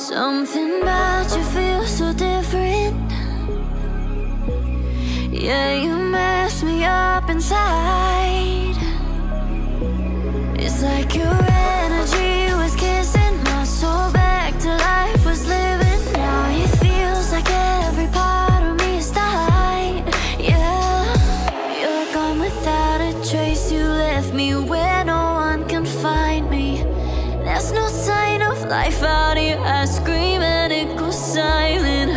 Something about you feels so different. Yeah, you mess me up inside. It's like your energy was kissing my soul back to life, was living. Now it feels like every part of me is dying. Yeah, you're gone without a trace. You left me where no one can find me. There's no sign of life out here. I scream and it goes silent.